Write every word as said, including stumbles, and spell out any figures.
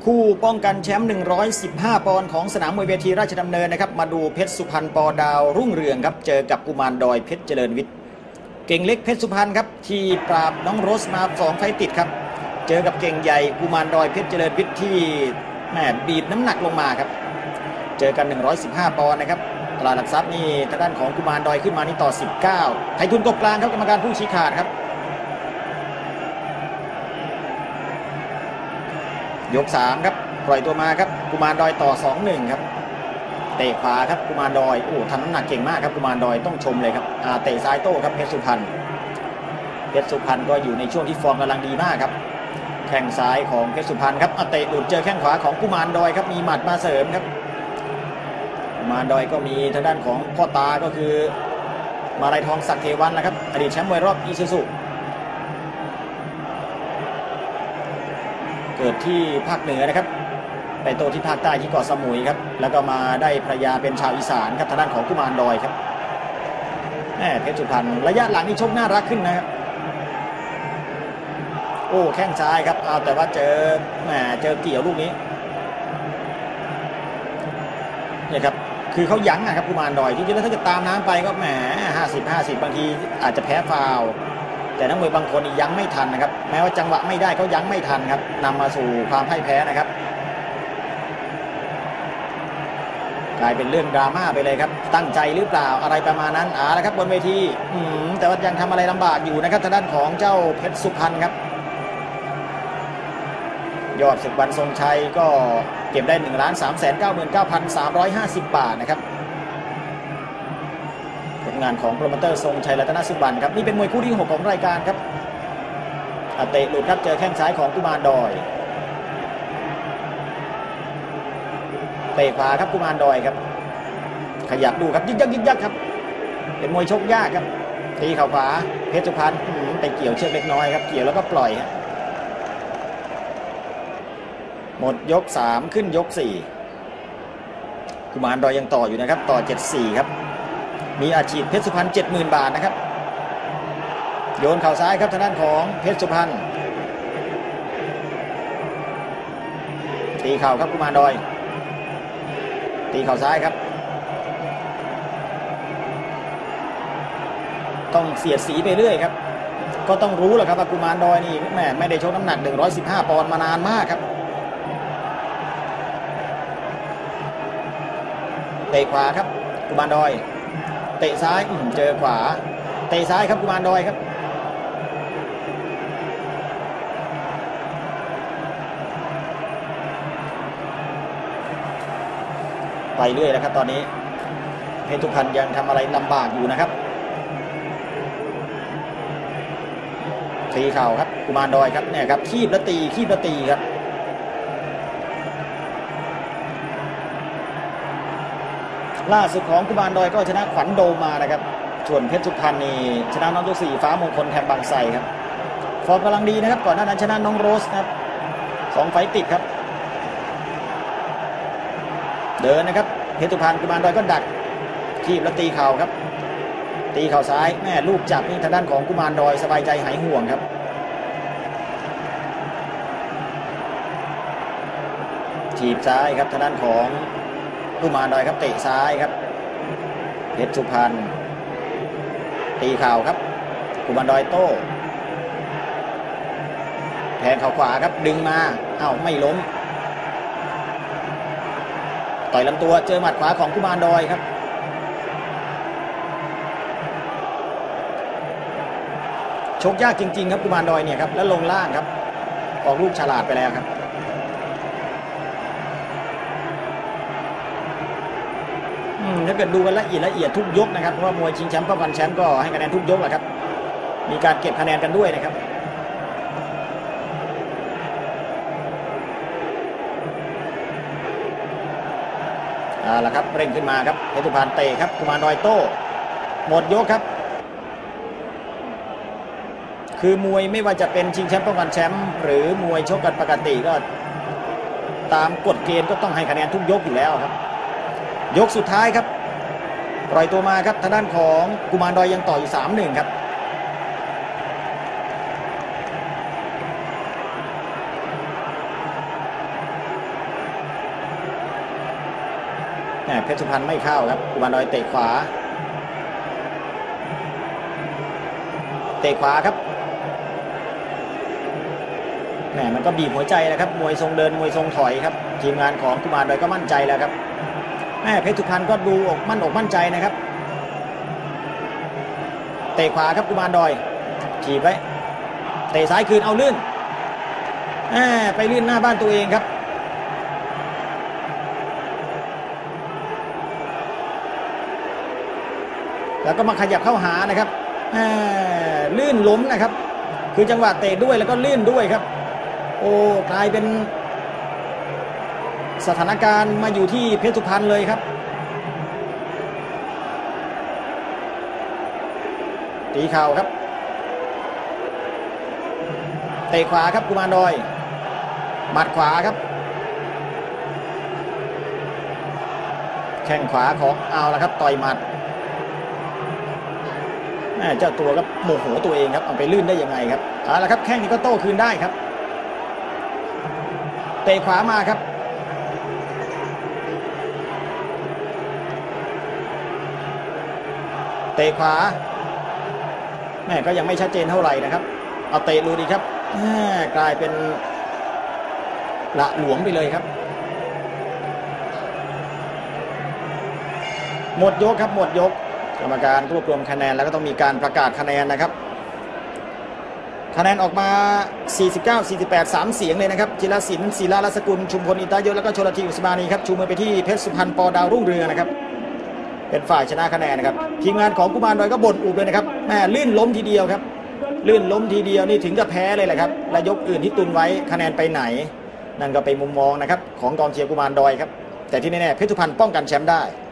คู่ป้องกันแชมป์หนึ่งร้อยสิบห้าปอนด์ของสนามมวยเวทีราชดำเนินนะครับมาดูเพชรสุพรรณปอดาวรุ่งเรืองครับเจอกับกุมารดอยเพชรเจริญวิทย์เก่งเล็กเพชรสุพรรณครับที่ปราบน้องโรสมาสองไฟติดครับเจอกับเก่งใหญ่กุมารดอยเพชรเจริญวิทย์ที่แม่บีบน้ำหนักลงมาครับเจอกันหนึ่งร้อยสิบห้าปอนด์นะครับตลาดหลักทรัพย์นี่ทางด้านของกุมารดอยขึ้นมานี่ต่อสิบเก้าไทยทุนกบกลางครับกรรมการผู้ชี้ขาดครับยกสามครับปล่อยตัวมาครับกุมารดอยต่อ สองหนึ่ง ครับเตะขวาครับกุมารดอยโอ้ทำน้ำหนักเก่งมากครับกุมารดอยต้องชมเลยครับอ่าเตะซ้ายโต้ครับเพชรสุพรรณเพชรสุพรรณก็อยู่ในช่วงที่ฟอร์มกำลังดีมากครับแข้งซ้ายของเพชรสุพรรณครับอ่าเตะหลุดเจอแข้งขวาของกุมารดอยครับมีหมัดมาเสริมครับกุมารดอยก็มีทางด้านของพ่อตาก็คือมาลัยทองศักดิ์เทวันนะครับอดีตแชมป์มวยรอบอีซูซุเกิดที่ภาคเหนือนะครับไปโตที่ภาคใต้ที่เกาะสมุยครับแล้วก็มาได้ภรรยาเป็นชาวอีสานครับทางด้านของกุมารดอยครับแม่เพชรสุพรรณระยะหลังนี่ชกน่ารักขึ้นนะครับโอ้แข้งซ้ายครับเอาแต่ว่าเจอแหมเจอเกี่ยวลูกนี้เนี่ยครับคือเขายั้งนะครับกุมารดอยจริงๆแล้วถ้าเกิดตามน้ำไปก็แหมห้าสิบ ห้าสิบบางทีอาจจะแพ้ฟาวแต่นักมวยบางคนยั้งไม่ทันนะครับแม้ว่าจังหวะไม่ได้เขายั้งไม่ทันครับนำมาสู่ความพ่ายแพ้นะครับกลายเป็นเรื่องดราม่าไปเลยครับตั้งใจหรือเปล่าอะไรประมาณนั้นอ่านะครับบนเวทีอืมแต่ว่ายังทำอะไรลำบากอยู่นะครับทางด้านของเจ้าเพชรสุพรรณครับยอดศึกวันทรงชัยก็เก็บได้หนึ่งล้านสามแสนเก้าหมื่นเก้าพันสามร้อยห้าสิบบาทนะครับผลงานของโปรโมเตอร์ทรงชัยรัตนสุบันครับนี่เป็นมวยคู่ที่หกของรายการครับเตะหลุดครับเจอแข้งซ้ายของกุมารดอยเตะขวาครับกุมารดอยครับขยับดูครับยึกยักยึกยักครับเป็นมวยชกยากครับตีเข่าขวาเพชรสุพรรณไปเกี่ยวเชือกเล็กน้อยครับเกี่ยวแล้วก็ปล่อยครับหมดยกสามขึ้นยกสี่กุมารดอยยังต่ออยู่นะครับต่อเจ็ดสี่ครับมีอาชีพเพชรสุพรรณเจ็ดหมื่นบาทนะครับโยนเข่าซ้ายครับทางด้านของเพชรสุพรรณตีเข่าครับกุมารดอยตีเข่าซ้ายครับต้องเสียดสีไปเรื่อยครับก็ต้องรู้แหละครับว่ากุมารดอยนี่แม่ไม่ได้ชกน้ำหนักหนึ่งร้อยสิบห้าปอนด์มานานมากครับเตะขวาครับกุมารดอยเตะซ้ายเจอขวาเตะซ้ายครับกุมารดอยครับไปเรื่อยแล้วครับตอนนี้เพชรสุพรรณยังทำอะไรลำบากอยู่นะครับตีเข่าครับกุมารดอยครับเนี่ยครับคีบแล้วตีคีบแล้วตีครับล่าสุดของกุมารดอยก็ชนะขวัญโดมมานะครับส่วนเพชรสุพรรณนี่ชนะน้องตัวสี่ฟ้ามงคลแถบบางไทรครับฟอร์มกำลังดีนะครับก่อนหน้านั้นชนะน้องโรสนะครับสองไฟติดครับเดินนะครับเพชรสุพรรณกุมารดอยก็ดักคีบแล้วตีเข่าครับตีเข่าซ้ายแม่ลูกจับนี่ทางด้านของกุมารดอยสบายใจหายห่วงครับถีบซ้ายครับทางด้านของกุมารดอยครับเตะซ้ายครับเพชรสุพรรณตีเข่าครับกุมารดอยโต้แทงเข่าขวาครับดึงมาเอ้าไม่ล้มต่อยลำตัวเจอหมัดขวาของกุมารดอยครับชกยากจริงๆครับกุมารดอยเนี่ยครับแล้วลงล่างครับออกลูกฉลาดไปแล้วครับถ้าเกิดดูกันละเอียดละเอียดทุกยกนะครับเพราะว่ามวยชิงแชมป์ป้องกันแชมป์ก็ให้คะแนนทุกยกแหละครับมีการเก็บคะแนนกันด้วยนะครับเอาละครับเร่งขึ้นมาครับเพชรสุพรรณเตะครับกุมารดอยโต้หมดยกครับคือมวยไม่ว่าจะเป็นชิงแชมป์ป้องกันแชมป์หรือมวยชกกันปกติก็ตามกฎเกณฑ์ก็ต้องให้คะแนนทุกยกอยู่แล้วครับยกสุดท้ายครับปล่อยตัวมาครับทางด้านของกุมารดอยยังต่ออยู่ สามหนึ่ง ครับ กเพชรสุพรรณไม่เข้าครับกุมารดอยเตะขวาเตะขวาครับแหมมันก็บีบหัวใจนะครับมวยทรงเดินมวยทรงถอยครับทีมงานของกุมารดอยก็มั่นใจแล้วครับแหมเพชรสุพรรณก็ดูอกมั่นอกมั่นใจนะครับเตะขวาครับกุมารดอยถีบไว้เตะซ้ายคืนเอาลื่นแหมไปลื่นหน้าบ้านตัวเองครับแล้วก็มาขยับเข้าหานะครับลื่นล้มนะครับคือจังหวะเตะด้วยแล้วก็ลื่นด้วยครับโอ้กลายเป็นสถานการณ์มาอยู่ที่เพชรสุพรรณเลยครับตีเข่าครับเตะขวาครับกุมารดอยหมัดขวาครับแข้งขวาของเอาละครับต่อยหมัดเจ้าตัวก็โมโหตัวเองครับเอาไปลื่นได้ยังไงครับเอาละครับแข้งนี้ก็โต้คืนได้ครับเตะขวามาครับเตะขวาแม่ก็ยังไม่ชัดเจนเท่าไหร่นะครับเอาเตะดูดีครับกลายเป็นละหลวมไปเลยครับหมดยกครับหมดยกกรรมการรวบรวมคะแนนแล้วก็ต้องมีการประกาศคะแนนนะครับคะแนนออกมาสี่สิบเก้า สี่สิบแปด สามเสียงเลยนะครับจิรศิลป์ศิลาลัสกุลชุมพลอินตายศแล้วก็ชลธีอุสมานีครับชูมือไปที่เพชรสุพรรณป.ดาวรุ่งเรืองนะครับเป็นฝ่ายชนะคะแนนนะครับทีมงานของกุมารดอยก็บ่นอุบเลยนะครับแม่ลื่นล้มทีเดียวครับลื่นล้มทีเดียวนี่ถึงกับแพ้เลยแหละครับและยกอื่นที่ตุนไว้คะแนนไปไหนนั่นก็เป็นมุมมองนะครับของกองเชียร์กุมารดอยครับแต่ที่แน่ๆเพชรสุพรรณป้องกันแชมป์ได้